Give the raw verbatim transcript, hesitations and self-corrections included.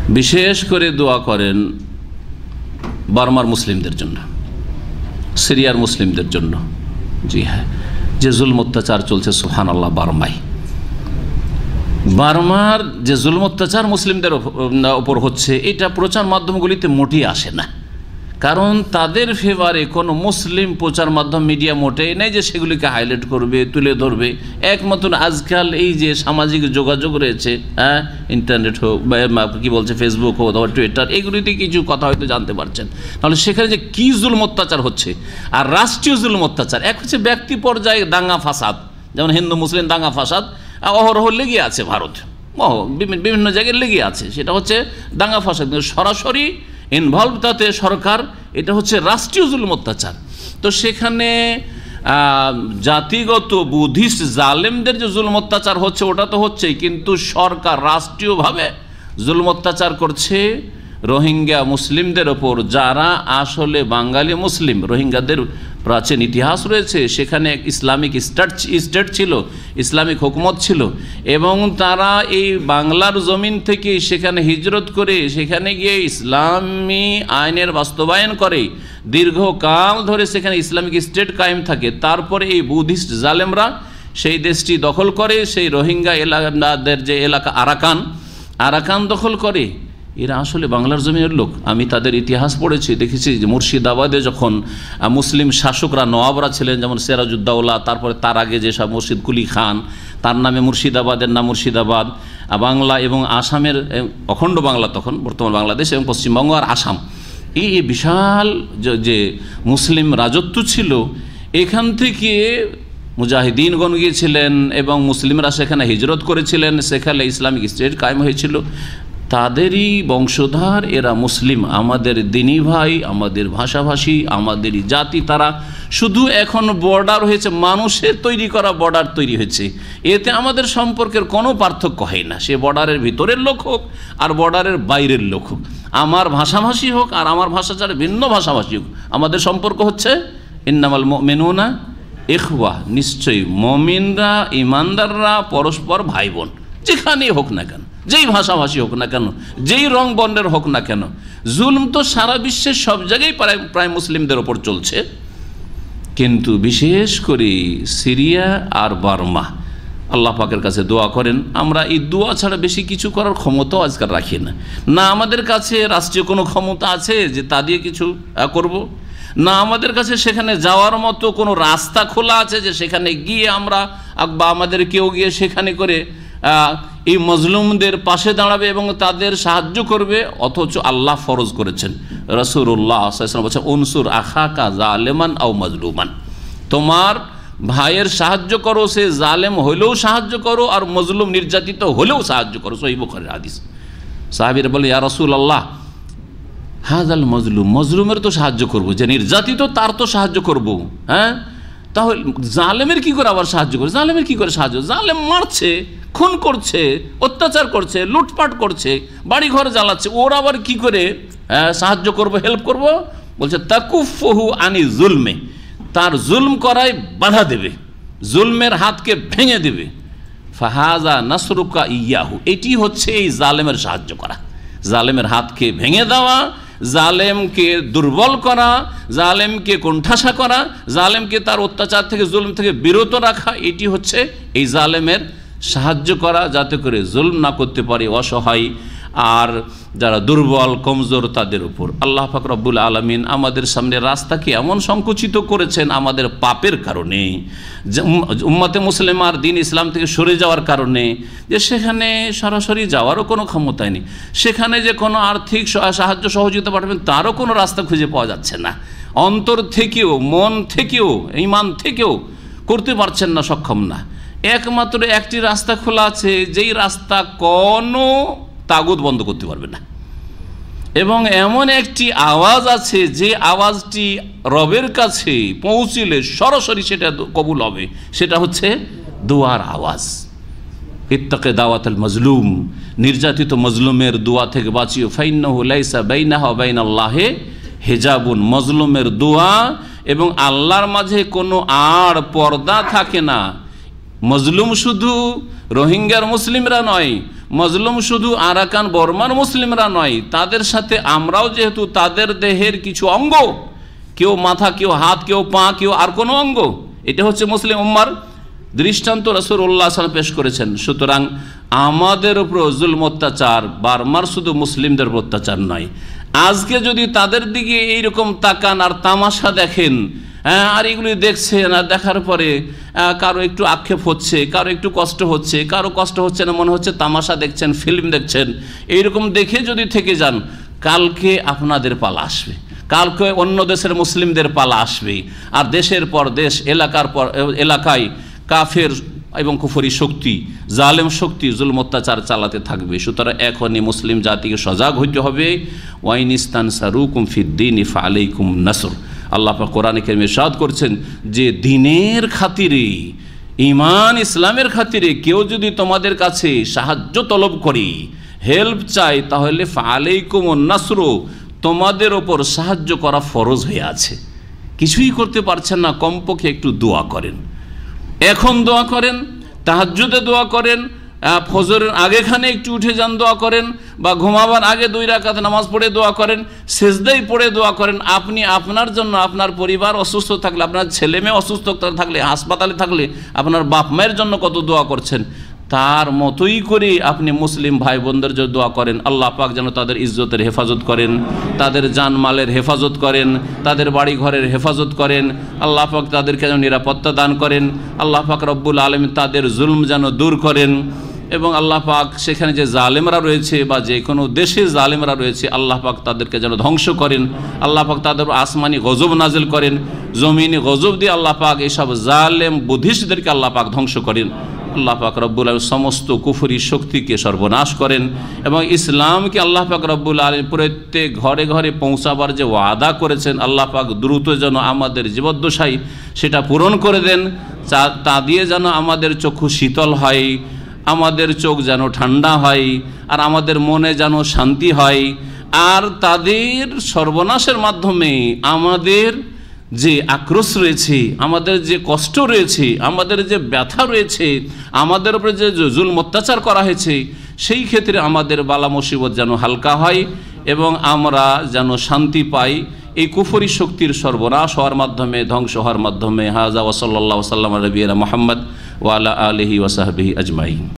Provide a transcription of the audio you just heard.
বিশেষ করে দোয়া করেন বার্মার মুসলিমদের জন্য, সিরিয়ার মুসলিমদের জন্য। জি হ্যাঁ, যে জুলম অত্যাচার চলছে সুবহানাল্লাহ বার্মায়, বার্মার যে জুলম অত্যাচার মুসলিমদের ওপর হচ্ছে, এটা প্রচার মাধ্যমগুলিতে মোটেই আসে না। কারণ তাদের ফেভারে কোনো মুসলিম প্রচার মাধ্যম মিডিয়া মোটেই নেই যে সেগুলিকে হাইলাইট করবে, তুলে ধরবে। একমাত্র আজকাল এই যে সামাজিক যোগাযোগ রয়েছে, হ্যাঁ, ইন্টারনেট হোক বা কী বলছে ফেসবুক হোক অথবা টুইটার, এগুলিতে কিছু কথা হয়তো জানতে পারছেন। তাহলে সেখানে যে কী জুলম অত্যাচার হচ্ছে, আর রাষ্ট্রীয় জুলম অত্যাচার, এক হচ্ছে ব্যক্তি পর্যায়ে দাঙ্গা ফাসাদ, যেমন হিন্দু মুসলিম দাঙ্গা ফাসাদ অহরহ লেগে আছে ভারত, বিভিন্ন জায়গায় লেগে আছে, সেটা হচ্ছে দাঙ্গা ফাসাদ। কিন্তু সরাসরি ইনভলভ তাতে সরকার, এটা হচ্ছে রাষ্ট্রীয় জুলম অত্যাচার। তো সেখানে জাতিগত বুদ্ধিস্ট জালেমদের যে জুলম অত্যাচার হচ্ছে ওটা তো হচ্ছেই, কিন্তু সরকার রাষ্ট্রীয়ভাবে জুলম অত্যাচার করছে রোহিঙ্গা মুসলিমদের ওপর, যারা আসলে বাঙালি মুসলিম। রোহিঙ্গাদের প্রাচীন ইতিহাস রয়েছে, সেখানে এক ইসলামিক স্টেট স্টেট ছিল, ইসলামিক হুকুমত ছিল, এবং তারা এই বাংলার জমিন থেকে সেখানে হিজরত করে সেখানে গিয়ে ইসলামী আইনের বাস্তবায়ন করে দীর্ঘকাল ধরে সেখানে ইসলামিক স্টেট কায়েম থাকে। তারপরে এই বুদ্ধিস্ট জালেমরা সেই দেশটি দখল করে, সেই রোহিঙ্গা এলাকাদের যে এলাকা আরাকান আরাকান দখল করে। এরা আসলে বাংলার জমিনের লোক। আমি তাদের ইতিহাস পড়েছি, দেখেছি যে মুর্শিদাবাদে যখন মুসলিম শাসকরা নওয়াবরা ছিলেন, যেমন সিরাজউদ্দৌলা, তারপরে তার আগে যেসব মুর্শিদ কুলি খান, তার নামে মুর্শিদাবাদের নাম মুর্শিদাবাদ, বাংলা এবং আসামের অখণ্ড বাংলা তখন বর্তমান বাংলাদেশ এবং পশ্চিমবঙ্গ আর আসাম, এই বিশাল যে মুসলিম রাজত্ব ছিল, এখান থেকে মুজাহিদিনগণ গিয়েছিলেন এবং মুসলিমরা সেখানে হিজরত করেছিলেন, সেখানে ইসলামিক স্টেট কায়েম হয়েছিল। তাদেরই বংশধর এরা মুসলিম, আমাদের দিনী ভাই, আমাদের ভাষাভাষী, আমাদেরই জাতি। তারা শুধু এখন বর্ডার হয়েছে, মানুষের তৈরি করা বর্ডার তৈরি হয়েছে, এতে আমাদের সম্পর্কের কোনো পার্থক্য হয় না। সে বর্ডারের ভিতরের লোক হোক আর বর্ডারের বাইরের লোক হোক, আমার ভাষাভাষী হোক আর আমার ভাষা ছাড়া ভিন্ন ভাষাভাষী হোক, আমাদের সম্পর্ক হচ্ছে ইন্নামাল মুমিনুনা ইখওয়া, নিশ্চয়ই মমিনরা ইমানদাররা পরস্পর ভাই বোন, যেখানেই হোক না কেন, যেই ভাষাভাষী হোক না কেন, যেই রং বর্ণের হোক না কেন। জুলম তো সারা বিশ্বের সব জায়গায় প্রায় প্রায় মুসলিমদের ওপর চলছে, কিন্তু বিশেষ করে সিরিয়া আর বার্মা। আল্লাহ পাকের কাছে দোয়া করেন, আমরা এই দোয়া ছাড়া বেশি কিছু করার ক্ষমতাও আজকাল রাখি না। না আমাদের কাছে রাষ্ট্রীয় কোনো ক্ষমতা আছে যে তা দিয়ে কিছু করব, না আমাদের কাছে সেখানে যাওয়ার মতো কোনো রাস্তা খোলা আছে যে সেখানে গিয়ে আমরা বা আমাদের কেউ গিয়ে সেখানে করে এই মজলুমদের পাশে দাঁড়াবে এবং তাদের সাহায্য করবে। অথচ আল্লাহ ফরজ করেছেন, রাসূলুল্লাহ সাল্লাল্লাহু আলাইহি ওয়াসাল্লাম বলেছেন, উনসুর আখাকা জালেমান আও মাজলুমান, তোমার ভাইয়ের সাহায্য করো, সে জালেম হলেও সাহায্য করো আর মজলুম নির্যাতিত হলেও সাহায্য করো। সহিহ বুখারীর হাদিস। সাহাবীরা বলে, ইয়া রাসূলুল্লাহ হাযাল মজলুম, মজলুমের তো সাহায্য করব, যে নির্যাতিত তার তো সাহায্য করব, হ্যাঁ, তাহলে জালেমের কি করে আবার সাহায্য করে? জালেমের কি করে সাহায্য? জালেম মারছে, খুন করছে, অত্যাচার করছে, লুটপাট করছে, বাড়ি ঘর জ্বালাচ্ছে, ওর আবার কি করে সাহায্য করব, হেল্প করব? বলছে তাকুফহু আনি জুলমে, তার জুলম করায় বাধা দেবে, জুলমের হাতকে ভেঙে দেবে। ফাহাজা নাসরুকা ইয়াহু, এটি হচ্ছে এই জালেমের সাহায্য করা, জালেমের হাতকে ভেঙে দেওয়া, জালেমকে দুর্বল করা, জালেমকে কোণঠাসা করা, জালেমকে তার অত্যাচার থেকে জুলম থেকে বিরত রাখা, এটি হচ্ছে এই জালেমের সাহায্য করা, যাতে করে জুলম না করতে পারে অসহায় আর যারা দুর্বল কমজোর তাদের উপর। আল্লাহ পাক রব্বুল আলামিন আমাদের সামনে রাস্তাকে এমন সংকুচিত করেছেন আমাদের পাপের কারণে, উম্মতে মুসলিমার দিন ইসলাম থেকে সরে যাওয়ার কারণে, যে সেখানে সরাসরি যাওয়ারও কোনো ক্ষমতাই নেই, সেখানে যে কোনো আর্থিক সাহায্য সহযোগিতা পাঠাবেন তারও কোনো রাস্তা খুঁজে পাওয়া যাচ্ছে না, অন্তর থেকেও মন থেকেও ঈমান থেকেও করতে পারছেন না, সক্ষম না। একমাত্র একটি রাস্তা খোলা আছে, যেই রাস্তা কোনো তাগুত বন্ধ করতে পারবে না, এবং এমন একটি আওয়াজ আছে যে আওয়াজটি রবের কাছে পৌঁছলে সরাসরি সেটা কবুল হবে, সেটা হচ্ছে দোয়ার আওয়াজ। ইত্তাকে দাওয়াতুল মাজলুম, নির্যাতিত মজলুমের দোয়া থেকে বাঁচিও। ফাইন্নাহু লাইসা বাইনাহা ওয়া বাইনাল্লাহি হিজাবুন, মজলুমের দোয়া এবং আল্লাহর মাঝে কোনো আর পর্দা থাকে না। মজলুম শুধু রোহিঙ্গার মুসলিমরা নয়, মজলুম শুধু আরাকান বর্মার মুসলিমরা নয়, তাদের সাথে আমরাও যেহেতু তাদের দেহের কিছু অঙ্গ, কেউ মাথা, কেউ হাত, কেউ পা, কেউ আর কোনো অঙ্গ, এটা হচ্ছে মুসলিম উম্মার দৃষ্টান্ত রাসূলুল্লাহ সাল্লাল্লাহু আলাইহি ওয়াসাল্লাম পেশ করেছেন। সুতরাং আমাদের উপর জুলম অত্যাচার বার্মার শুধু মুসলিমদের উপর অত্যাচার নয়। আজকে যদি তাদের দিকে এইরকম তাকান আর তামাশা দেখেন, হ্যাঁ, আর এগুলি দেখছেন, আর দেখার পরে কারো একটু আক্ষেপ হচ্ছে, কারো একটু কষ্ট হচ্ছে, কারো কষ্ট হচ্ছে না, মনে হচ্ছে তামাশা দেখছেন, ফিল্ম দেখছেন, এইরকম দেখে যদি থেকে যান, কালকে আপনাদের পালা আসবে, কালকে অন্য দেশের মুসলিমদের পালা আসবে। আর দেশের পর দেশ, এলাকার পর এলাকায় কাফের এবং কুফরি শক্তি, জালেম শক্তি জুলম অত্যাচার চালাতে থাকবে। সুতরাং এখনই মুসলিম জাতিকে সজাগ হইতে হবে। ওয়াইনিস্তান সারুকুম ফিদ্দিন ফালাইকুম নাসর। আল্লাহ পাক কোরআনে কারিমে ইরশাদ করছেন যে দিনের খাতিরে, ঈমান ইসলামের খাতিরে কেউ যদি তোমাদের কাছে সাহায্য তলব করে, হেল্প চাই, তাহলে ফালাইকুম নাসর, তোমাদের ওপর সাহায্য করা ফরজ হয়ে আছে। কিছুই করতে পারছেন না, কমপক্ষে একটু দোয়া করেন। এখন দোয়া করেন, তাহাজ্জুদে দোয়া করেন, ফজরের আগেখানে একটু উঠে যান, দোয়া করেন, বা ঘুমাবার আগে দুই রাকাত নামাজ পড়ে দোয়া করেন, সেজদাই পড়ে দোয়া করেন। আপনি আপনার জন্য, আপনার পরিবার অসুস্থ থাকলে, আপনার ছেলে মেয়ে অসুস্থ থাকলে, হাসপাতালে থাকলে, আপনার বাপ মায়ের জন্য কত দোয়া করছেন, তার মতোই করে আপনি মুসলিম ভাই বোনদের জন্য দোয়া করেন। আল্লাহ পাক যেন তাদের ইজ্জতের হেফাজত করেন, তাদের জানমালের হেফাজত করেন, তাদের বাড়ি ঘরের হেফাজত করেন। আল্লাহ পাক তাদেরকে যেন নিরাপত্তা দান করেন। আল্লাহ পাক রব্বুল আলামিন তাদের জুলম যেন দূর করেন। এবং আল্লাহ পাক সেখানে যে জালেমরা রয়েছে বা যে কোনো দেশে জালেমরা রয়েছে, আল্লাহ পাক তাদেরকে যেন ধ্বংস করেন। আল্লাহ পাক তাদের আসমানি গজব নাজিল করেন, জমিনে গজব দিয়ে আল্লাহ পাক এইসব জালেম বুদ্ধিষ্টদেরকে আল্লাহ পাক ধ্বংস করেন। আল্লাহ পাক রব্বুল আলামিন সমস্ত কুফরি শক্তিকে সর্বনাশ করেন এবং ইসলামকে আল্লাহ পাক রব্বুল আলামিন প্রত্যেক ঘরে ঘরে পৌঁছাবার যে ওয়াদা করেছেন, আল্লাহ পাক দ্রুত যেন আমাদের জীবদ্দশায় সেটা পূরণ করে দেন। তা দিয়ে যেন আমাদের চক্ষু শীতল হয়, আমাদের চোখ যেন ঠান্ডা হয়, আর আমাদের মনে যেন শান্তি হয়। আর তাদের সর্বনাশের মাধ্যমে আমাদের যে আক্রোশ রয়েছে, আমাদের যে কষ্ট রয়েছে, আমাদের যে ব্যথা রয়েছে, আমাদের উপরে যে জুলম অত্যাচার করা হয়েছে, সেই ক্ষেত্রে আমাদের বালা মুসিবত যেন হালকা হয় এবং আমরা যেন শান্তি পাই। এই কুফরি শক্তির সর্বনাশ হওয়ার মাধ্যমে, ধ্বংস হওয়ার মাধ্যমে। হাযা ওয়া সাল্লাল্লাহু সাল্লাম আলা নবিয়িনা মুহাম্মদ ওয়া আলা আলিহি ওয়া সাহবিহি আজমাইন।